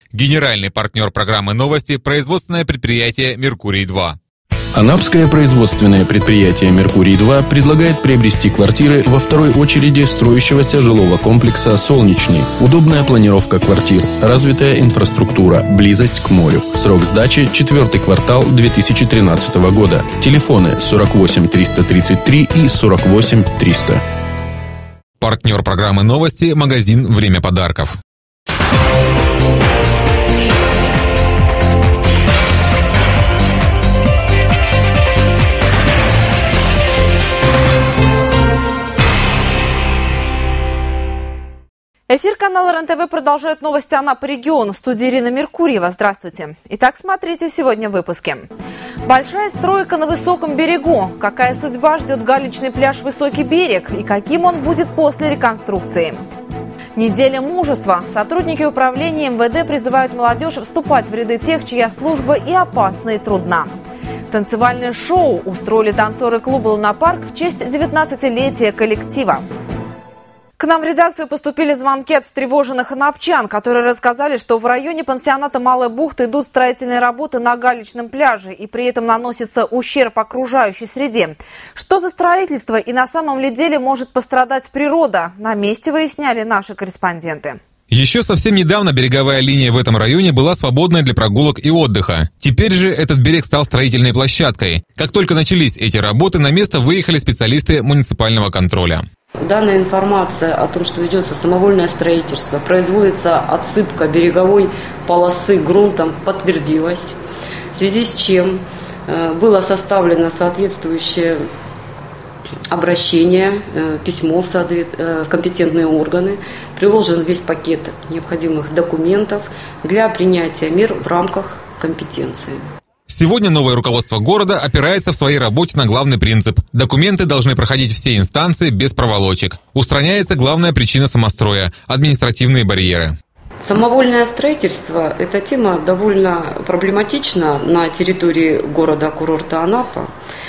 Генеральный партнер программы «Новости» – производственное предприятие «Меркурий-2». Анапское производственное предприятие «Меркурий-2» предлагает приобрести квартиры во второй очереди строящегося жилого комплекса «Солнечный». Удобная планировка квартир, развитая инфраструктура, близость к морю. Срок сдачи – 4-й квартал 2013 года. Телефоны 48 333 и 48 300. Партнер программы «Новости» – магазин «Время подарков». Эфир канала РЕН-ТВ продолжает новости Анапы региона. В студии Ирина Меркурьева. Здравствуйте. Итак, смотрите сегодня в выпуске. Большая стройка на высоком берегу. Какая судьба ждет галечный пляж «Высокий берег» и каким он будет после реконструкции? Неделя мужества. Сотрудники управления МВД призывают молодежь вступать в ряды тех, чья служба и опасна, и трудна. Танцевальное шоу устроили танцоры клуба «Лунапарк» в честь 19-летия коллектива. К нам в редакцию поступили звонки от встревоженных анапчан, которые рассказали, что в районе пансионата Малая бухта идут строительные работы на галечном пляже, и при этом наносится ущерб окружающей среде. Что за строительство и на самом ли деле может пострадать природа? На месте выясняли наши корреспонденты. Еще совсем недавно береговая линия в этом районе была свободной для прогулок и отдыха. Теперь же этот берег стал строительной площадкой. Как только начались эти работы, на место выехали специалисты муниципального контроля. Данная информация о том, что ведется самовольное строительство, производится отсыпка береговой полосы грунтом, подтвердилась, в связи с чем было составлено соответствующее обращение, письмо в компетентные органы, приложен весь пакет необходимых документов для принятия мер в рамках компетенции. Сегодня новое руководство города опирается в своей работе на главный принцип. Документы должны проходить все инстанции без проволочек. Устраняется главная причина самостроя – административные барьеры. Самовольное строительство – эта тема довольно проблематична на территории города-курорта Анапа.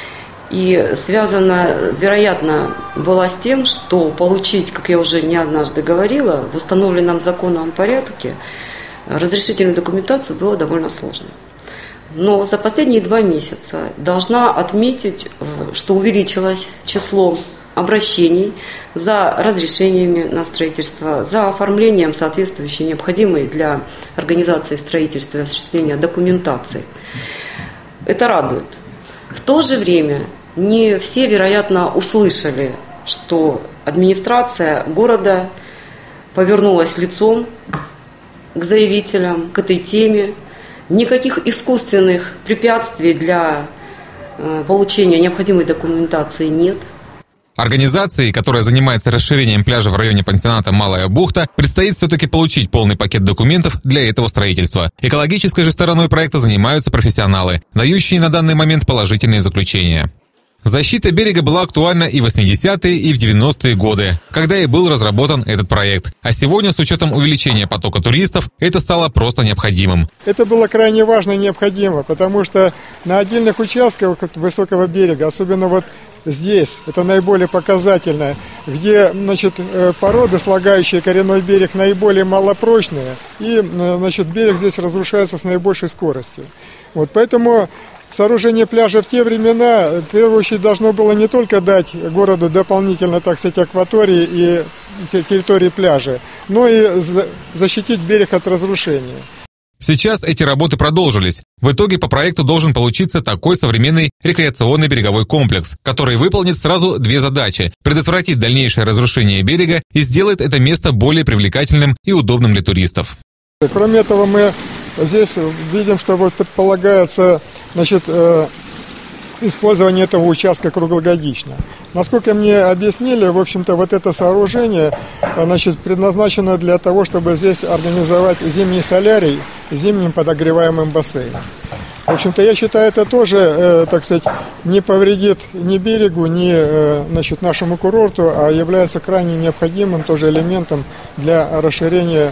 И связана, вероятно, была с тем, что получить, как я уже не однажды говорила, в установленном законном порядке разрешительную документацию было довольно сложно. Но за последние 2 месяца должна отметить, что увеличилось число обращений за разрешениями на строительство, за оформлением соответствующей необходимой для организации строительства и осуществления документации. Это радует. В то же время не все, вероятно, услышали, что администрация города повернулась лицом к заявителям, к этой теме. Никаких искусственных препятствий для получения необходимой документации нет. Организации, которая занимается расширением пляжа в районе пансионата Малая бухта, предстоит все-таки получить полный пакет документов для этого строительства. Экологической же стороной проекта занимаются профессионалы, дающие на данный момент положительные заключения. Защита берега была актуальна и в 80-е, и в 90-е годы, когда и был разработан этот проект. А сегодня, с учетом увеличения потока туристов, это стало просто необходимым. Это было крайне важно и необходимо, потому что на отдельных участках высокого берега, особенно вот здесь, это наиболее показательно, где, породы, слагающие коренной берег, наиболее малопрочные, и, берег здесь разрушается с наибольшей скоростью. Вот поэтому сооружение пляжа в те времена, в первую очередь, должно было не только дать городу дополнительно, так сказать, акватории и территории пляжа, но и защитить берег от разрушения. Сейчас эти работы продолжились. В итоге по проекту должен получиться такой современный рекреационный береговой комплекс, который выполнит сразу 2 задачи – предотвратит дальнейшее разрушение берега и сделает это место более привлекательным и удобным для туристов. Кроме этого, мы здесь видим, что предполагается использование этого участка круглогодично. Насколько мне объяснили, в общем-то, вот это сооружение предназначено для того, чтобы здесь организовать зимний солярий с зимним подогреваемым бассейном. В общем-то, я считаю, это тоже, не повредит ни берегу, ни нашему курорту, а является крайне необходимым тоже элементом для расширения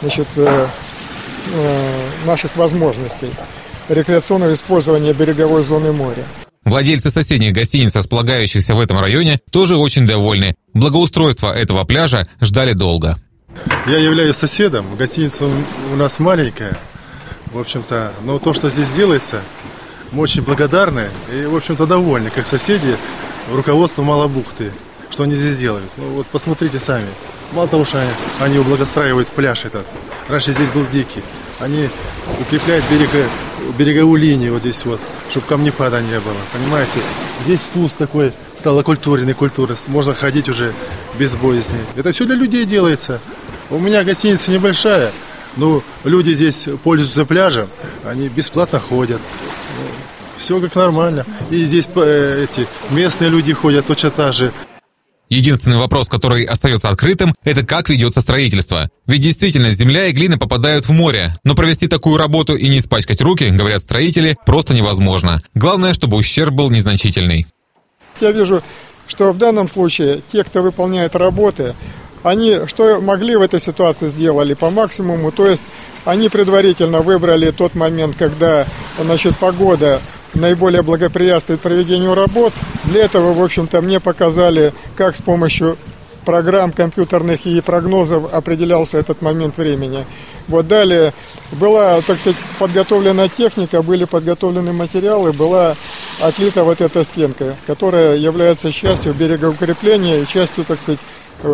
наших возможностей рекреационного использования береговой зоны моря. Владельцы соседних гостиниц, располагающихся в этом районе, тоже очень довольны. Благоустройство этого пляжа ждали долго. Я являюсь соседом, гостиница у нас маленькая, в общем-то, но то, что здесь делается, мы очень благодарны и, в общем-то, довольны, как соседи, руководству Малой бухты, что они здесь делают. Ну, вот посмотрите сами, мало того, что они благоустраивают пляж этот, раньше здесь был дикий, они укрепляют береговую линию вот здесь вот, чтобы камнепада не было, понимаете, здесь спуск такой, стало культурный, можно ходить уже без боязни. Это все для людей делается. У меня гостиница небольшая, но люди здесь пользуются пляжем, они бесплатно ходят. Все как нормально. И здесь местные люди ходят точно так же. Единственный вопрос, который остается открытым, это как ведется строительство. Ведь действительно, земля и глина попадают в море. Но провести такую работу и не испачкать руки, говорят строители, просто невозможно. Главное, чтобы ущерб был незначительный. Я вижу, что в данном случае те, кто выполняет работы, они что могли в этой ситуации сделали по максимуму. То есть они предварительно выбрали тот момент, когда погода наиболее благоприятствует проведению работ. Для этого, в общем-то, мне показали, как с помощью программ компьютерных и прогнозов определялся этот момент времени. Вот далее была, так сказать, подготовлена техника, были подготовлены материалы, была отлита вот эта стенка, которая является частью берегоукрепления и частью, так сказать,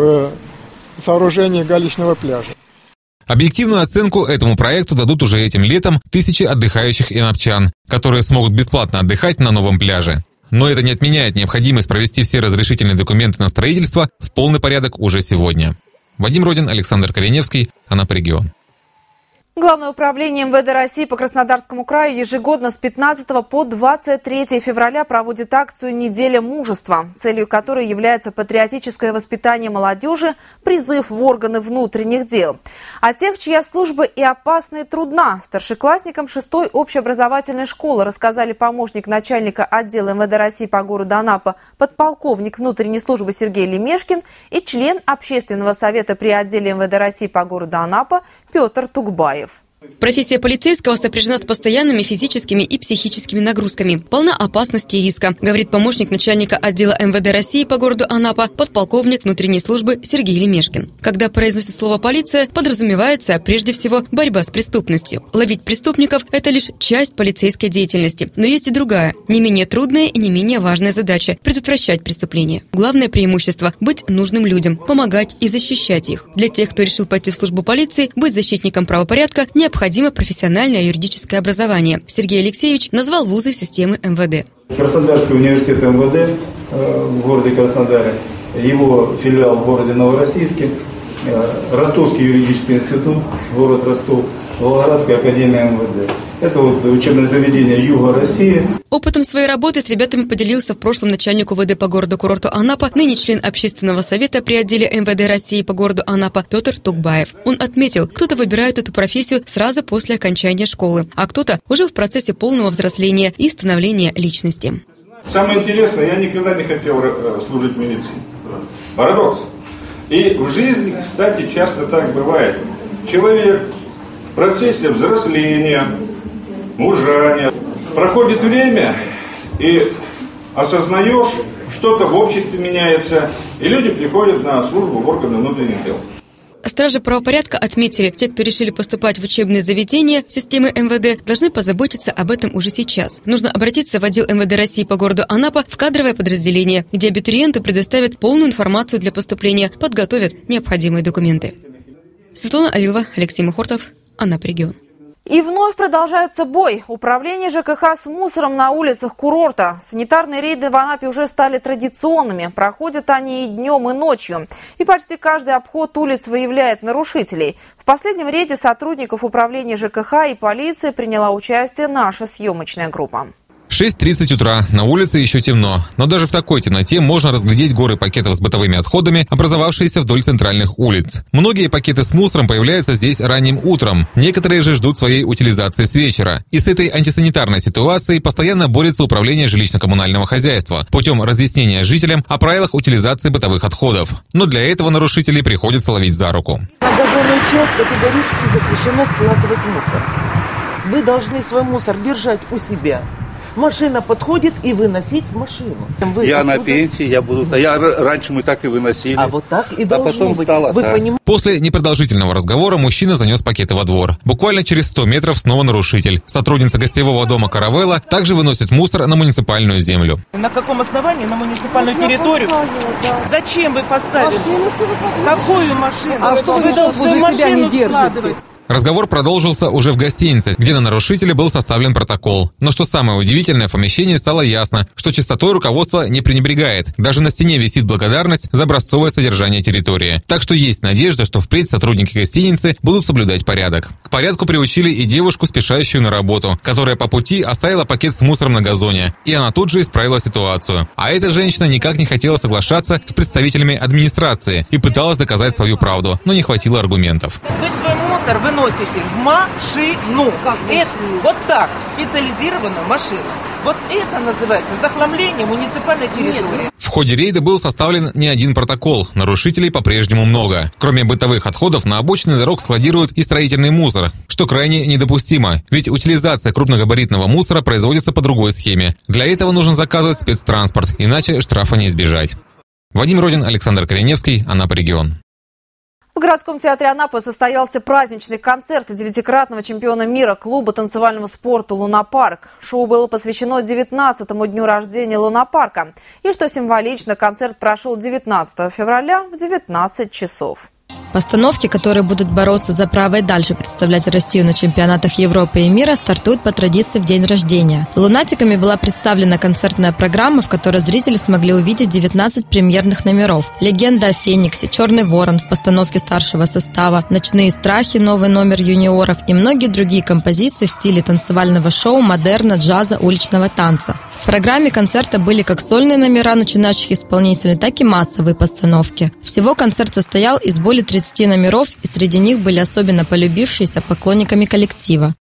сооружения галечного пляжа. Объективную оценку этому проекту дадут уже этим летом тысячи отдыхающих инопчан, которые смогут бесплатно отдыхать на новом пляже. Но это не отменяет необходимость провести все разрешительные документы на строительство в полный порядок уже сегодня. Вадим Родин, Александр Кореневский, Анапа регион. Главное управление МВД России по Краснодарскому краю ежегодно с 15 по 23 февраля проводит акцию «Неделя мужества», целью которой является патриотическое воспитание молодежи, призыв в органы внутренних дел. О тех, чья служба и опасна, и трудна, старшеклассникам 6-й общеобразовательной школы рассказали помощник начальника отдела МВД России по городу Анапа, подполковник внутренней службы Сергей Лемешкин и член общественного совета при отделе МВД России по городу Анапа Петр Тугбаев. Профессия полицейского сопряжена с постоянными физическими и психическими нагрузками, полна опасности и риска, говорит помощник начальника отдела МВД России по городу Анапа, подполковник внутренней службы Сергей Лемешкин. Когда произносит слово «полиция», подразумевается прежде всего борьба с преступностью. Ловить преступников – это лишь часть полицейской деятельности. Но есть и другая, не менее трудная и не менее важная задача – предотвращать преступления. Главное преимущество – быть нужным людям, помогать и защищать их. Для тех, кто решил пойти в службу полиции, быть защитником правопорядка – необходимо профессиональное юридическое образование. Сергей Алексеевич назвал вузы системы МВД. Краснодарский университет МВД в городе Краснодаре, его филиал в городе Новороссийске, Ростовский юридический институт, город Ростов, Волгоградская академия МВД. Это вот учебное заведение Юга России. Опытом своей работы с ребятами поделился в прошлом начальник УВД по городу-курорту Анапа, ныне член общественного совета при отделе МВД России по городу Анапа Петр Тугбаев. Он отметил, кто-то выбирает эту профессию сразу после окончания школы, а кто-то уже в процессе полного взросления и становления личности. Самое интересное, я никогда не хотел служить в милиции. Парадокс. И в жизни, кстати, часто так бывает. Человек в процессе взросления, мужания, проходит время, и осознаешь, что-то в обществе меняется, и люди приходят на службу в органы внутренних дел. Стражи правопорядка отметили, те, кто решили поступать в учебные заведения системы МВД, должны позаботиться об этом уже сейчас. Нужно обратиться в отдел МВД России по городу Анапа в кадровое подразделение, где абитуриенту предоставят полную информацию для поступления, подготовят необходимые документы. Светлана Авилова, Алексей Мухортов, Анапа регион. И вновь продолжается бой. Управление ЖКХ с мусором на улицах курорта. Санитарные рейды в Анапе уже стали традиционными. Проходят они и днем, и ночью. И почти каждый обход улиц выявляет нарушителей. В последнем рейде сотрудников управления ЖКХ и полиции приняла участие наша съемочная группа. 6:30 утра, на улице еще темно, но даже в такой темноте можно разглядеть горы пакетов с бытовыми отходами, образовавшиеся вдоль центральных улиц. Многие пакеты с мусором появляются здесь ранним утром, некоторые же ждут своей утилизации с вечера. И с этой антисанитарной ситуацией постоянно борется управление жилищно-коммунального хозяйства путем разъяснения жителям о правилах утилизации бытовых отходов. Но для этого нарушителей приходится ловить за руку. На газонный участок категорически запрещено складывать мусор. Вы должны свой мусор держать у себя. машина подходит и выносить в машину. Я на пенсии, раньше мы так и выносили. А вот так и должно потом быть. Стало Вы так. После непродолжительного разговора мужчина занес пакеты во двор. Буквально через 100 метров снова нарушитель. Сотрудница гостевого дома «Каравелла» также выносит мусор на муниципальную землю. На каком основании? На муниципальную территорию? Зачем вы поставили? Машину, что вы поставили? Какую машину? А что вы должны машину складывать? Разговор продолжился уже в гостинице, где на нарушителя был составлен протокол. Но что самое удивительное, в помещении стало ясно, что чистотой руководство не пренебрегает. Даже на стене висит благодарность за образцовое содержание территории. Так что есть надежда, что впредь сотрудники гостиницы будут соблюдать порядок. К порядку приучили и девушку, спешащую на работу, которая по пути оставила пакет с мусором на газоне. И она тут же исправила ситуацию. А эта женщина никак не хотела соглашаться с представителями администрации и пыталась доказать свою правду, но не хватило аргументов. Вы свой мусор выносите в машину. Вот так, в специализированную машину. Вот это называется захламление муниципальной территории. В ходе рейда был составлен не один протокол. Нарушителей по-прежнему много. Кроме бытовых отходов, на обочине дорог складируют и строительный мусор, что крайне недопустимо. Ведь утилизация крупногабаритного мусора производится по другой схеме. Для этого нужно заказывать спецтранспорт, иначе штрафа не избежать. Вадим Родин, Александр Кореневский, Анапа регион. В городском театре Анапы состоялся праздничный концерт девятикратного чемпиона мира клуба танцевального спорта «Лунапарк». Шоу было посвящено 19-му дню рождения Лунапарка. И, что символично, концерт прошел 19 февраля в 19 часов. Постановки, которые будут бороться за право и дальше представлять Россию на чемпионатах Европы и мира, стартуют по традиции в день рождения. Лунатиками была представлена концертная программа, в которой зрители смогли увидеть 19 премьерных номеров. «Легенда о Фениксе», «Черный ворон» в постановке старшего состава, «Ночные страхи», новый номер юниоров и многие другие композиции в стиле танцевального шоу, модерна, джаза, уличного танца. В программе концерта были как сольные номера начинающих исполнителей, так и массовые постановки. Всего концерт состоял из более 30 номеров, и среди них были особенно полюбившиеся поклонниками коллектива.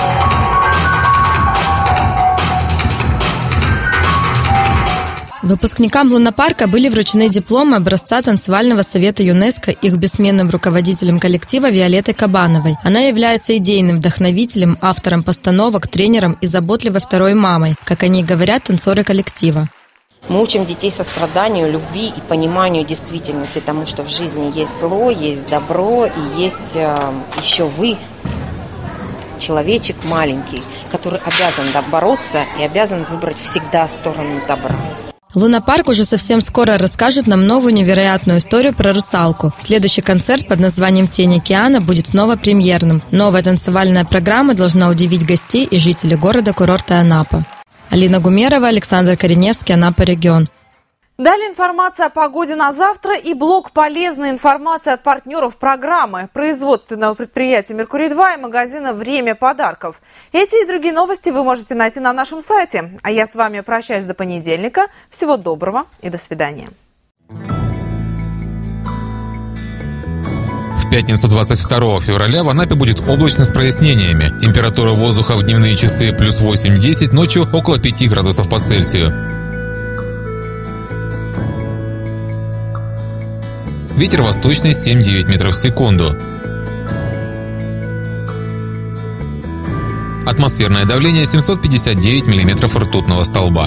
Выпускникам Лунапарка были вручены дипломы образца танцевального совета ЮНЕСКО их бессменным руководителем коллектива Виолеттой Кабановой. Она является идейным вдохновителем, автором постановок, тренером и заботливой второй мамой, как они говорят, танцоры коллектива. Мы учим детей состраданию, любви и пониманию действительности, тому, что в жизни есть зло, есть добро и есть еще вы, человечек маленький, который обязан бороться и обязан выбрать всегда сторону добра. Лунапарк уже совсем скоро расскажет нам новую невероятную историю про русалку. Следующий концерт под названием «Тень океана» будет снова премьерным. Новая танцевальная программа должна удивить гостей и жителей города-курорта Анапа. Алина Гумерова, Александр Кореневский, Анапа регион. Далее информация о погоде на завтра и блок полезной информации от партнеров программы производственного предприятия «Меркурий-2» и магазина «Время подарков». Эти и другие новости вы можете найти на нашем сайте. А я с вами прощаюсь до понедельника. Всего доброго и до свидания. В пятницу 22 февраля в Анапе будет облачно с прояснениями. Температура воздуха в дневные часы плюс 8-10, ночью около 5 градусов по Цельсию. Ветер восточный 7-9 метров в секунду. Атмосферное давление 759 миллиметров ртутного столба.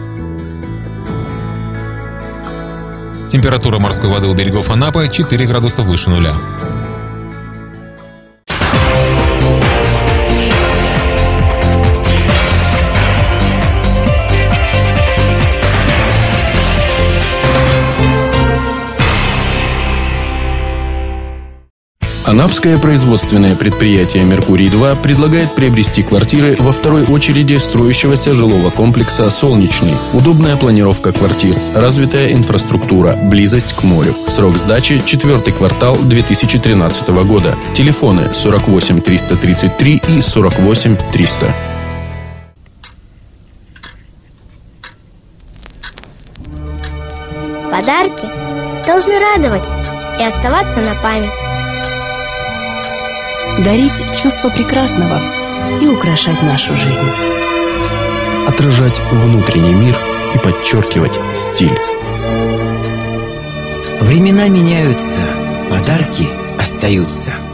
Температура морской воды у берегов Анапы 4 градуса выше нуля. Анапское производственное предприятие «Меркурий-2» предлагает приобрести квартиры во второй очереди строящегося жилого комплекса «Солнечный». Удобная планировка квартир, развитая инфраструктура, близость к морю. Срок сдачи – 4-й квартал 2013 года. Телефоны 48 333 и 48 300. Подарки должны радовать и оставаться на память. Дарить чувство прекрасного и украшать нашу жизнь. Отражать внутренний мир и подчеркивать стиль. Времена меняются, подарки остаются.